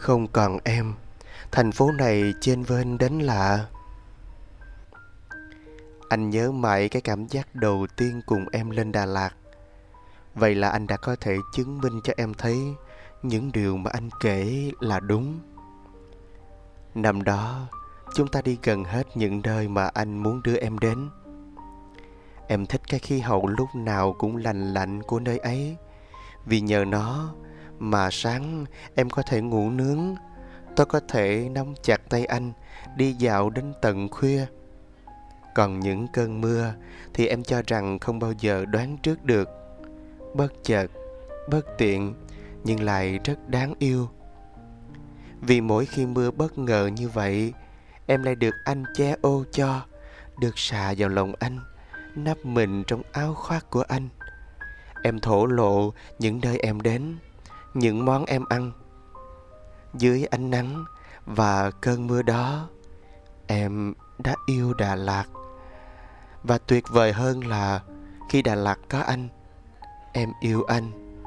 Không còn em, thành phố này chênh vênh đến lạ. Anh nhớ mãi cái cảm giác đầu tiên cùng em lên Đà Lạt. Vậy là anh đã có thể chứng minh cho em thấy những điều mà anh kể là đúng. Năm đó, chúng ta đi gần hết những nơi mà anh muốn đưa em đến. Em thích cái khí hậu lúc nào cũng lành lạnh của nơi ấy. Vì nhờ nó mà sáng em có thể ngủ nướng. Tôi có thể nắm chặt tay anh đi dạo đến tận khuya. Còn những cơn mưa thì em cho rằng không bao giờ đoán trước được. Bất chợt, bất tiện, nhưng lại rất đáng yêu. Vì mỗi khi mưa bất ngờ như vậy, em lại được anh che ô cho, được xà vào lòng anh, nắp mình trong áo khoác của anh. Em thổ lộ những nơi em đến, những món em ăn. Dưới ánh nắng và cơn mưa đó, em đã yêu Đà Lạt. Và tuyệt vời hơn là khi Đà Lạt có anh, em yêu anh.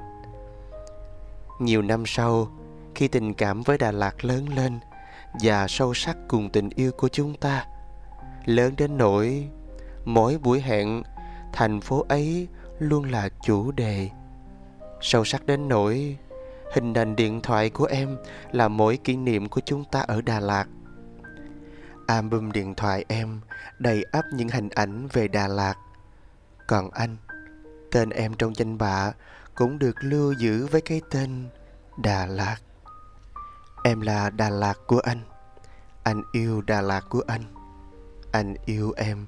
Nhiều năm sau, khi tình cảm với Đà Lạt lớn lên và sâu sắc cùng tình yêu của chúng ta, lớn đến nỗi mỗi buổi hẹn, thành phố ấy luôn là chủ đề. Sâu sắc đến nỗi hình ảnh điện thoại của em là mỗi kỷ niệm của chúng ta ở Đà Lạt. Album điện thoại em đầy ắp những hình ảnh về Đà Lạt. Còn anh, tên em trong danh bạ cũng được lưu giữ với cái tên Đà Lạt. Em là Đà Lạt của anh yêu Đà Lạt của anh yêu em.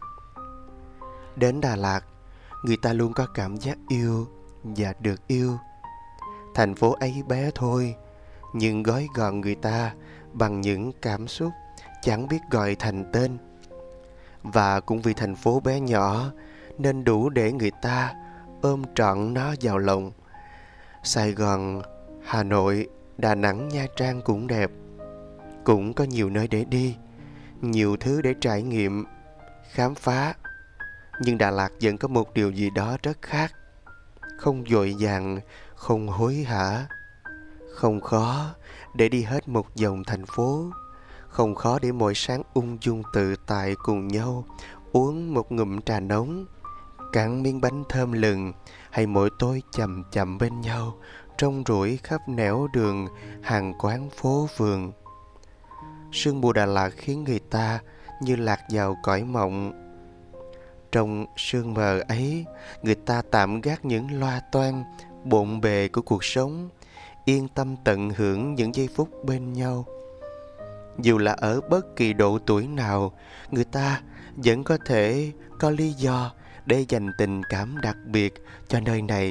Đến Đà Lạt, người ta luôn có cảm giác yêu và được yêu. Thành phố ấy bé thôi, nhưng gói gọn người ta bằng những cảm xúc chẳng biết gọi thành tên. Và cũng vì thành phố bé nhỏ nên đủ để người ta ôm trọn nó vào lòng. Sài Gòn, Hà Nội, Đà Nẵng, Nha Trang cũng đẹp. Cũng có nhiều nơi để đi, nhiều thứ để trải nghiệm, khám phá. Nhưng Đà Lạt vẫn có một điều gì đó rất khác. Không vội vàng, không hối hả. Không khó để đi hết một vòng thành phố. Không khó để mỗi sáng ung dung tự tại cùng nhau uống một ngụm trà nóng, cắn miếng bánh thơm lừng, hay mỗi tối chậm chậm bên nhau rong ruổi khắp nẻo đường, hàng quán phố vườn. Sương mù Đà Lạt khiến người ta như lạc vào cõi mộng. Trong sương mờ ấy, người ta tạm gác những loa toan bộn bề của cuộc sống, yên tâm tận hưởng những giây phút bên nhau. Dù là ở bất kỳ độ tuổi nào, người ta vẫn có thể có lý do để dành tình cảm đặc biệt cho nơi này.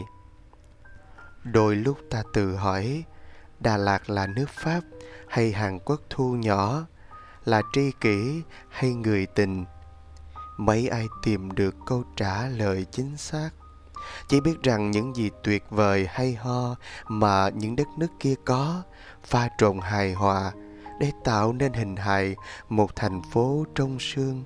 Đôi lúc ta tự hỏi, Đà Lạt là nước Pháp hay Hàn Quốc thu nhỏ, là tri kỷ hay người tình? Mấy ai tìm được câu trả lời chính xác. Chỉ biết rằng những gì tuyệt vời hay ho mà những đất nước kia có pha trộn hài hòa để tạo nên hình hài một thành phố trong sương.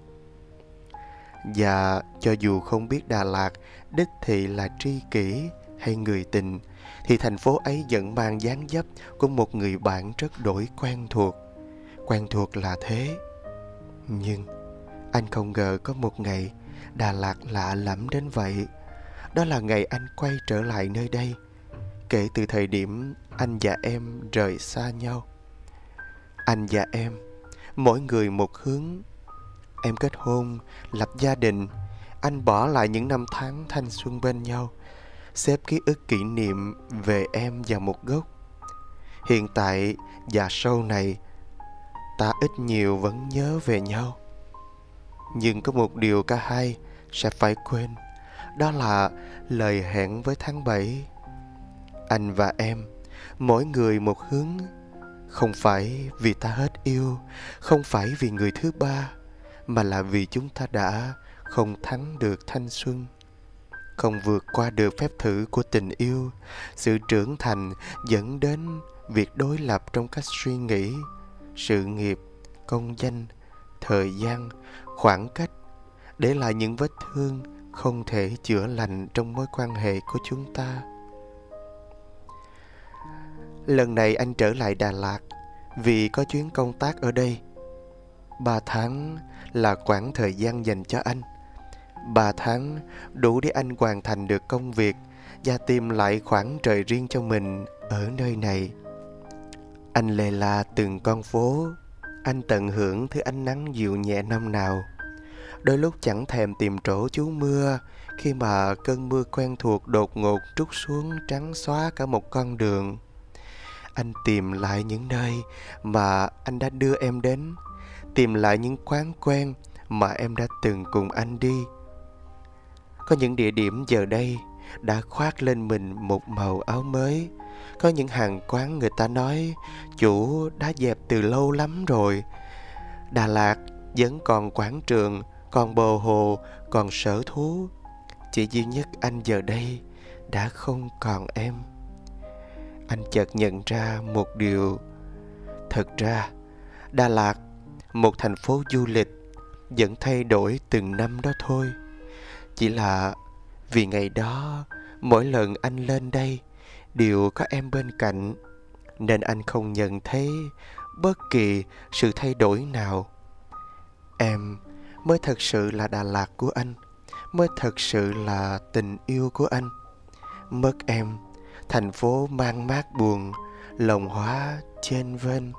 Và cho dù không biết Đà Lạt đích thị là tri kỷ hay người tình, thì thành phố ấy vẫn mang dáng dấp của một người bạn rất đổi quen thuộc. Quen thuộc là thế. Nhưng anh không ngờ có một ngày Đà Lạt lạ lẫm đến vậy. Đó là ngày anh quay trở lại nơi đây, kể từ thời điểm anh và em rời xa nhau. Anh và em, mỗi người một hướng. Em kết hôn, lập gia đình. Anh bỏ lại những năm tháng thanh xuân bên nhau, xếp ký ức kỷ niệm về em vào một góc. Hiện tại và sau này, ta ít nhiều vẫn nhớ về nhau. Nhưng có một điều cả hai sẽ phải quên. Đó là lời hẹn với tháng 7. Anh và em, mỗi người một hướng. Không phải vì ta hết yêu, không phải vì người thứ ba, mà là vì chúng ta đã không thắng được thanh xuân, không vượt qua được phép thử của tình yêu. Sự trưởng thành dẫn đến việc đối lập trong cách suy nghĩ, sự nghiệp, công danh, thời gian, khoảng cách, để lại những vết thương không thể chữa lành trong mối quan hệ của chúng ta. Lần này anh trở lại Đà Lạt vì có chuyến công tác ở đây. 3 tháng là quãng thời gian dành cho anh. 3 tháng đủ để anh hoàn thành được công việc và tìm lại khoảng trời riêng cho mình ở nơi này. Anh lê la từng con phố, anh tận hưởng thứ ánh nắng dịu nhẹ năm nào. Đôi lúc chẳng thèm tìm chỗ trú mưa khi mà cơn mưa quen thuộc đột ngột trút xuống trắng xóa cả một con đường. Anh tìm lại những nơi mà anh đã đưa em đến, tìm lại những quán quen mà em đã từng cùng anh đi. Có những địa điểm giờ đây đã khoác lên mình một màu áo mới. Có những hàng quán người ta nói chủ đã dẹp từ lâu lắm rồi. Đà Lạt vẫn còn quảng trường, còn bờ hồ, còn sở thú. Chỉ duy nhất anh giờ đây đã không còn em. Anh chợt nhận ra một điều. Thật ra Đà Lạt, một thành phố du lịch, vẫn thay đổi từng năm đó thôi. Chỉ là vì ngày đó mỗi lần anh lên đây đều có em bên cạnh, nên anh không nhận thấy bất kỳ sự thay đổi nào. Em mới thật sự là Đà Lạt của anh, mới thật sự là tình yêu của anh. Mất em, thành phố mang mát buồn, lòng hóa chênh vênh.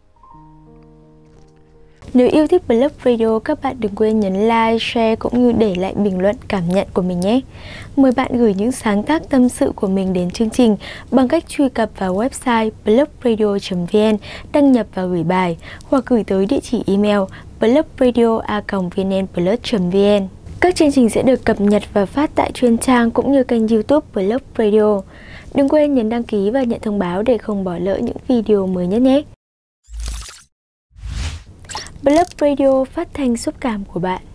Nếu yêu thích Blog Radio, các bạn đừng quên nhấn like, share cũng như để lại bình luận cảm nhận của mình nhé. Mời bạn gửi những sáng tác tâm sự của mình đến chương trình bằng cách truy cập vào website blogradio.vn, đăng nhập và gửi bài, hoặc gửi tới địa chỉ email blogradio@vnplus.vn. Các chương trình sẽ được cập nhật và phát tại chuyên trang cũng như kênh YouTube Blog Radio. Đừng quên nhấn đăng ký và nhận thông báo để không bỏ lỡ những video mới nhất nhé. Blog Radio, phát thanh xúc cảm của bạn.